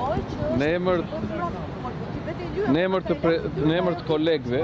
Në emër të kolegëve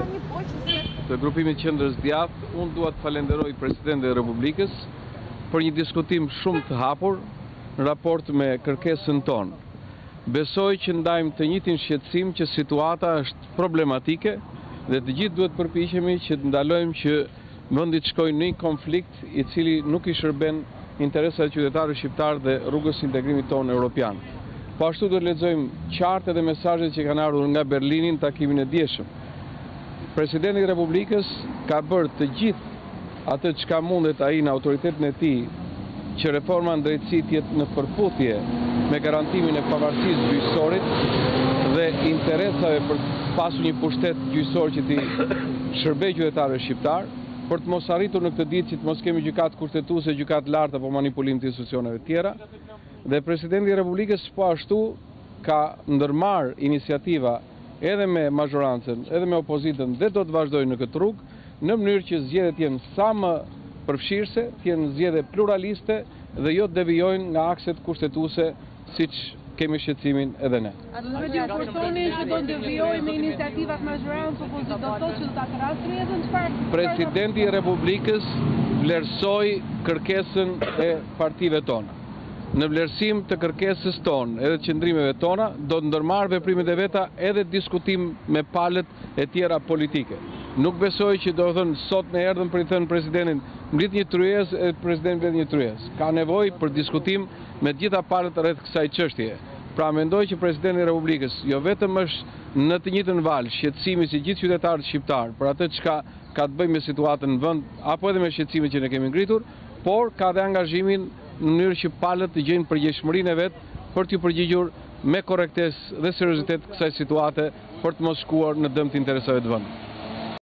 të grupimit Qendrës Djathtë, unë dua të falenderoj Presidentin e Republikës për një diskutim shumë të hapur në raport me kërkesën tonë. Besoj që ndajmë të njëjtin shqetësim që situata është problematike dhe të gjithë duhet përpiqemi që të ndalojmë që vendi të shkojë në një konflikt i cili nuk i shërben interesat e qytetarëve shqiptar dhe rrugës së integrimit tonë evropian. Po ashtu do të lexojmë qartë edhe mesazhet që kanë ardhur nga Berlini në takimin e dieshëm. Presidenti i Republikës ka bërë të gjithë atë çka mundet ai në autoritetin e tij që reforma në drejtësi të jetë në përputhje me garantimin e pavarësisë gjyqësorit dhe interesave për të pasur një pushtet gjyqësor që t'i shërbejë qytetarëve shqiptar, për të mos arritur në këtë ditë që të mos kemi gjykatë kushtetuese, gjykatë lartë apo manipulim të institucioneve tjera. Dhe Presidenti i Republikës po ashtu ka ndërmarrë iniciativa edhe me mazhorancën, edhe me opozitën dhe do të vazhdojnë në këtë rrugë në mënyrë që zgjedhjet të jenë sa më përfshirëse, të jenë zgjedhje pluraliste dhe jo të devijojnë nga akset kushtetuese siç kemi shqetësimin edhe ne. A do të thotë që do devijojmë me iniciativat mazhorancë apo do të thotë që do ta krahasojmë edhe çfarë? Presidenti i Republikës vlerësoi kërkesën e partive tona. Në vlerësim të kërkesës tonë edhe të qëndrimeve tona, do të ndërmarrë veprimet e veta edhe diskutim me palët e tjera politike. Nuk besoj që do të thënë sot në erdhën për i thënë presidentin mblit një tryezë e presidenti mblit një tryezë. Ka nevojë për diskutim me të gjitha palët rreth kësaj çështjeje. Pra mendoj që Presidenti i Republikës jo vetëm është në të njëjtën valë shqetësimi si gjithë qytetarët shqiptar për atë çka ka të bëjë me situatën në vend apo edhe me shqetësimin që ne kemi ngritur, por ka dhe angazhimin në mënyrë që palët të gjejnë përgjegjësinë e vet për t'u përgjigjur me korrektesë dhe seriozitet kësaj situate për të mos shkuar në dëm të interesave të vendit.